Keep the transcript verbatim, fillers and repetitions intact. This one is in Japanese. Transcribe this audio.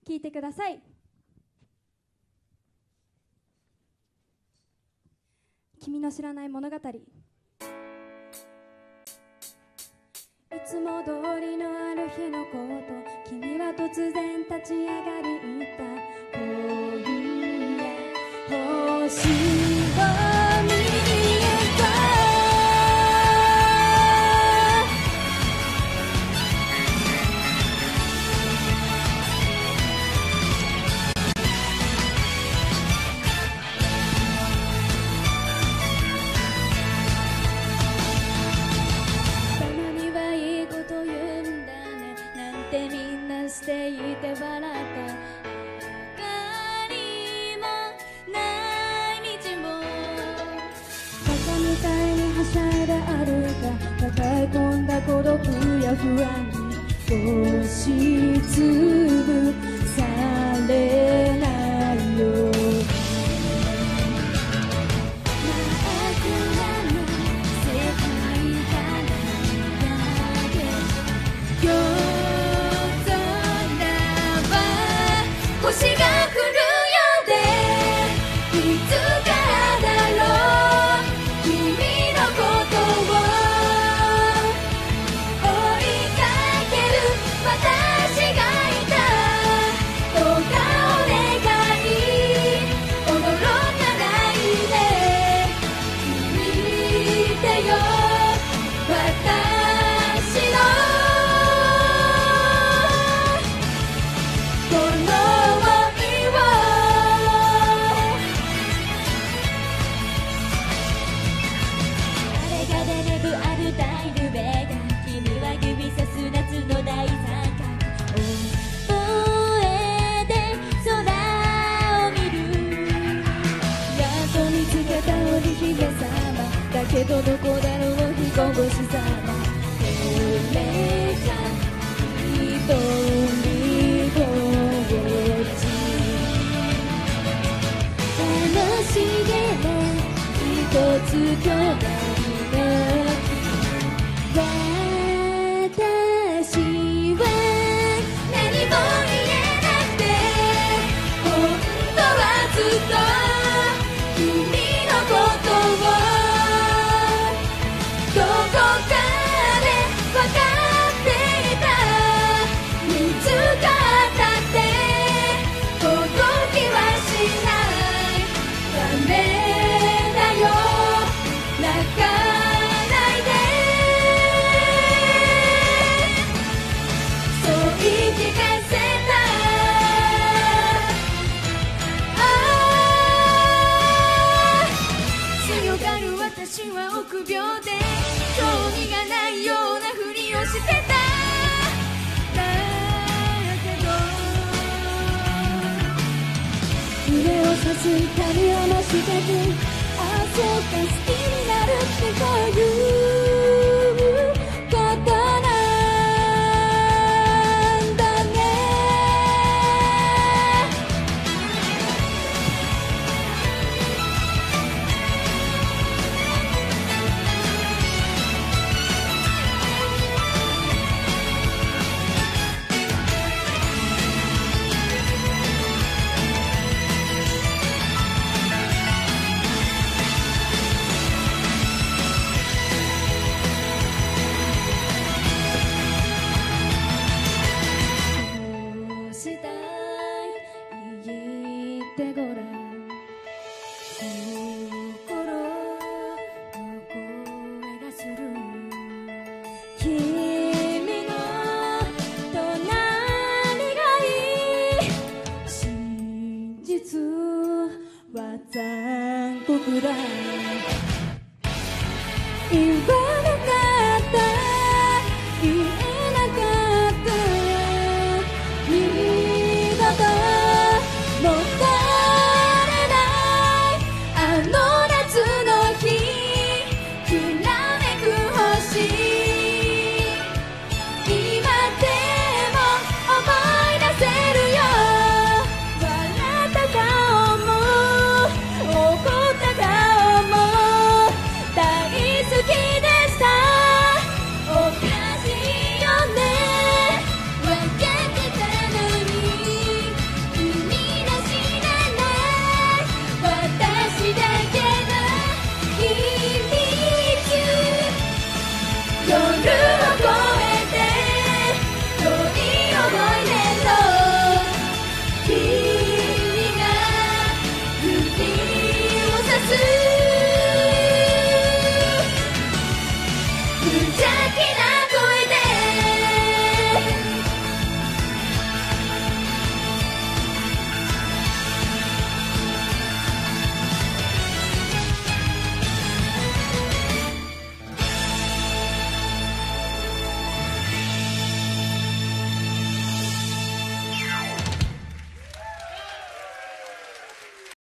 聴いてください。君の知らない物語。いつも通りのある日のこと、君は突然立ち上がり言った。今夜星を見えた。たまにはいいこと言うんだねなんてみんなしていて笑った。みたいにはしゃいで歩いた。抱え込んだ孤独や不安に押しつぶされないように。真っ暗な世界から見上げ夜空は星が来るようでいつからだろう君のことを追いかける私がいた。どうかお願い驚かないで聞いてよ私のこの想いを。君は指さす夏の大三角。大声で空を見る。やっと見つけた織姫様だけどどこだろう彦星様。これが一人ぼっち。楽しげな一つ兄弟が私は何も言えなくて本当はずっと君のことをどこかで分かっていた。見つかったって届きはしないダメだよ泣かないで言い聞かせた。ああ強がる私は臆病で興味がないようなふりをしてた。だけど胸をさす痛みを増してく。ああそうか好きになるってこういうことな残酷だ言わなかった言えなかった二度と戻れないあの夏の日きらめく星今でも思い出せるよ笑った顔も怒った顔も大好きでしたおかしいよね分けてたのに無邪気な